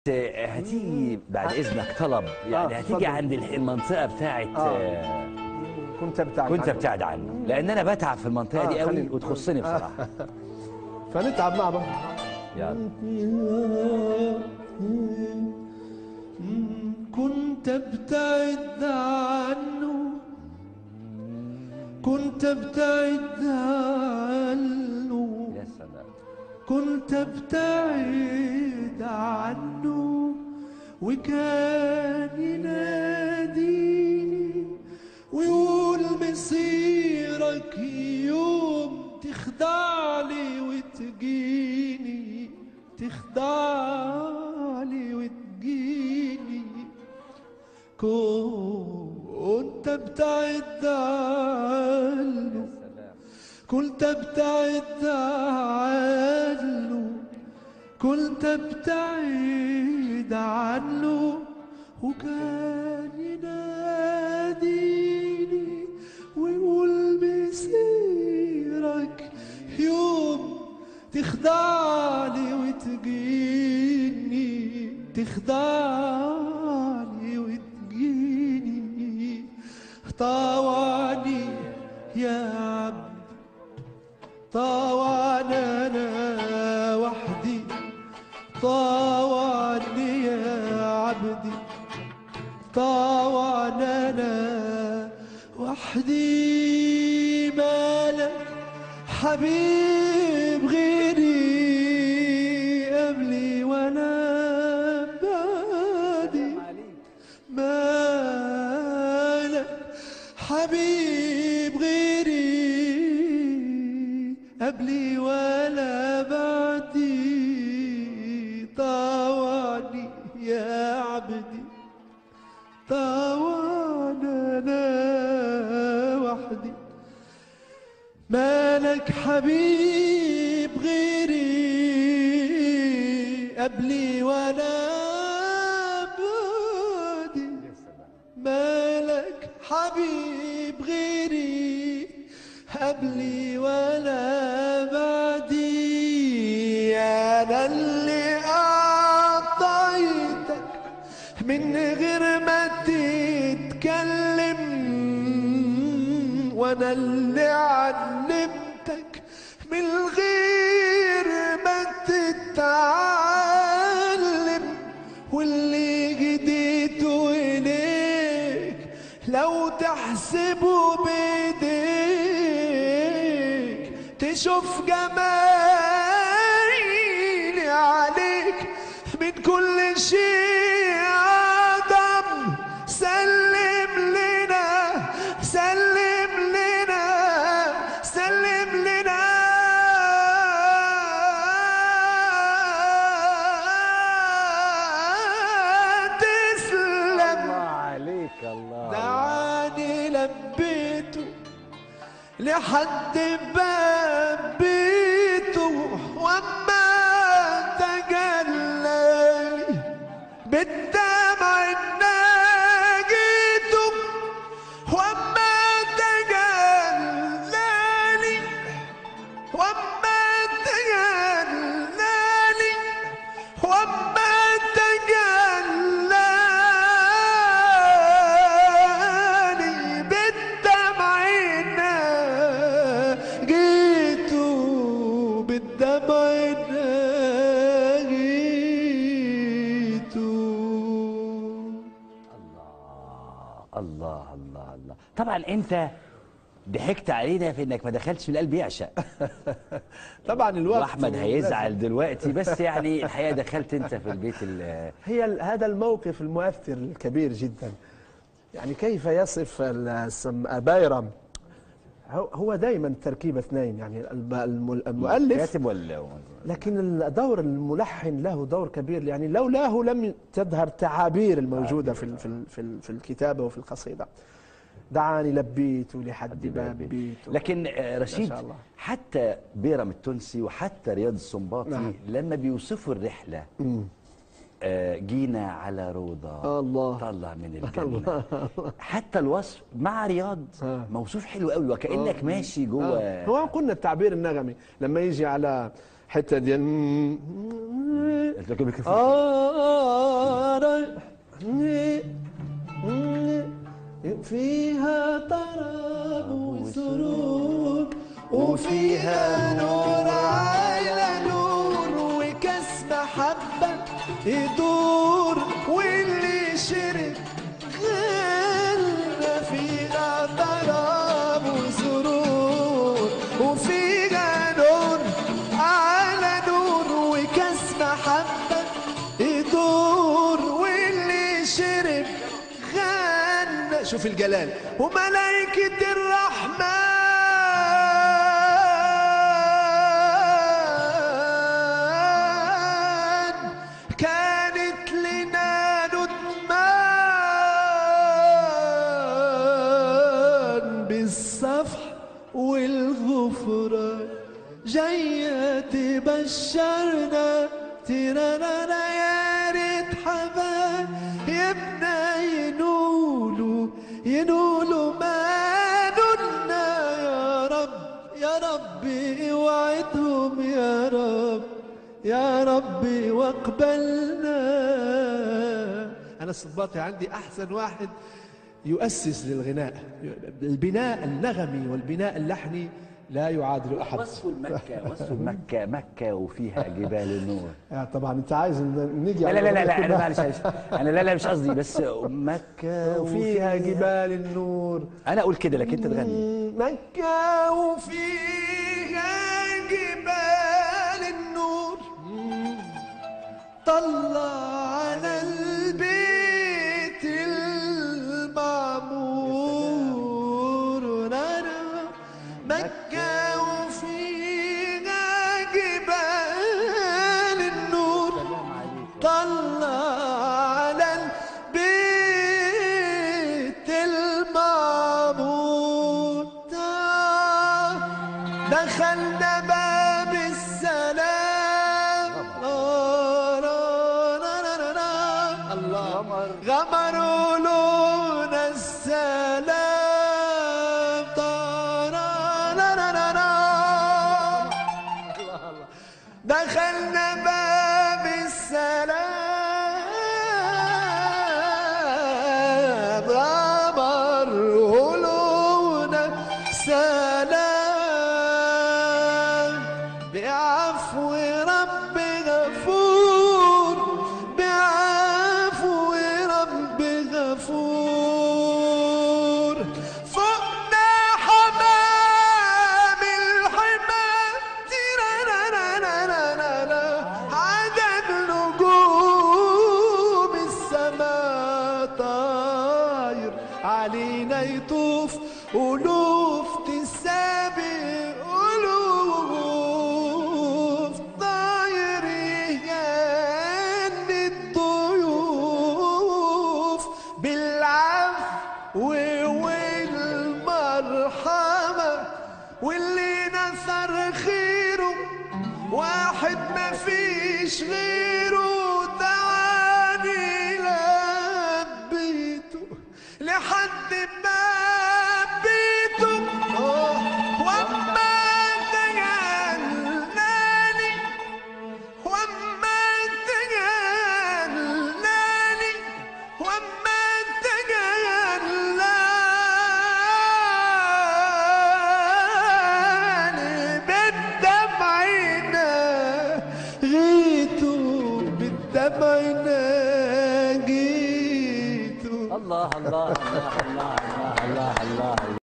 هتيجي بعد اذنك طلب، يعني هتيجي عند المنطقه بتاعت كنت ابتعد عنه، لان انا بتعب في المنطقه دي قوي وتخصني بصراحه. فنتعب مع بعض. يلا. كنت ابتعد عنه، كنت ابتعد عنه، يا سلام. كنت ابتعد عنه، وكان يناديني ويقول مصيرك يوم تخدعني وتجيني، تخدعني وتجيني. كنت ابتعد عنه، كنت ابتعد عنه، كنت ابتعد عنه، وكان يناديني ويقول مسيرك يوم تخدعني وتجيني، تخدعني وتجيني. طوعني يا عبد، طوعني انا وحدي، طوعني يا عبدي، طوعني انا وحدي. مالك حبيب غيري قبلي ولا بعدي، مالك حبيب غيري قبلي ولا بعدي. طوعني يا عبدي، طوعني انا وحدي. مالك حبيب غيري قبلي ولا بعدي، مالك حبيب غيري قبلي ولا بعدي. أنا اللي أعطيتك من غير ما تتكلم، وأنا اللي علمتك من غير ما تتعلم، واللي جديته إليك لو تحسبه بإيديك تشوف جمالي عليك من كل شيء أعظم. سلم لنا، سلم لنا، سلم لنا. تسلم. الله عليك. الله. دعاني لبيته لحد باب بيته، وما تجلالي بالدمع ناجيته، وما تجلالي، وما تجلالي، وما تجلالي بالدمع ناجيته، بالدمع ناجيته. الله الله الله. طبعا انت ضحكت علينا في انك ما دخلتش من القلب يعشق. طبعا الوقت، واحمد هيزعل دلوقتي، بس يعني الحقيقه دخلت انت في البيت هي هذا الموقف المؤثر الكبير جدا. يعني كيف يصف بايرم؟ هو دائما تركيبه اثنين، يعني المؤلف كاتب لكن دور الملحن له دور كبير. يعني لولاه لم تظهر التعابير الموجوده في الكتابه وفي القصيده. دعاني لبيت لحد باب بيته. لكن رشيد، حتى بيرم التونسي وحتى رياض السنباطي لما بيوصفوا الرحله جينا على روضه الله طلع من الجنه، حتى الوصف مع رياض موصوف حلو قوي، وكانك ماشي جوه. هو قلنا التعبير النغمي لما يجي على حته ديال فيها طرب وسرور وفيها نور على نور وكاس محبة يدور واللي شرب غنى فيها طرب وسرور وفيها نور على نور وكاس محبة يدور واللي شرب غنى. شوف الجلال. وملائكة الرحمن كانت لنا ندمان بالصفح والغفران جاية تبشرنا ترانا يا ريت حبايبنا ينولوا ما نلنا يا رب يا ربي اوعدهم يا رب يا ربي واقبلنا. أنا الصباطي عندي أحسن واحد يؤسس للغناء، البناء النغمي والبناء اللحني لا يعادل أحد. وصف مكة مكة وفيها جبال النور. طبعا أنت عايز نيجي لا لا لا لا أنا معلش أنا لا مش قصدي بس مكة وفيها جبال النور. أنا أقول كده لكن أنت تغني. مكة وفيها جبال النور طلع على البيت المعمور. مكة وفيها جبال النور طلع على البيت المعمور. دخلنا باب السلام غمروا لون السلام دخلنا باب السلام غمروا لون السلام بعفو رب غفور بعفو رب غفور. فوقنا حمام الحمى عدد نجوم السماء طاير علينا يطوف ألوف تسابق ألوف طاير يهني الضيوف بالعفو والمرحمة واللي نثر خيره واحد ما فيش غيره تعاني لبيته لحد ما بيته وما تجلاني وما تجلاني وما تجلاني بالدمعنا غيتو بالدمعنا جيتو. الله الله الله الله الله الله الله